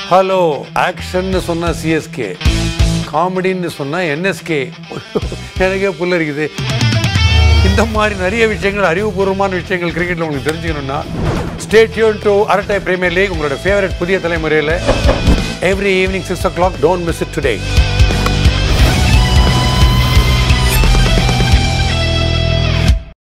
Hello ஆக்ஷன்னு சொன்னால் CSK, காமெடின்னு சொன்னால் NSK. எனக்கே புல்லரிக்குது. இந்த மாதிரி நிறைய விஷயங்கள், அறிவுபூர்வமான விஷயங்கள் கிரிக்கெட்டில் உங்களுக்கு தெரிஞ்சுக்கணும்னா stay tuned to Arattai premier league, உங்களோட ஃபேவரட் புதிய தலைமுறையில் every evening 6 o'clock. Don't miss it today.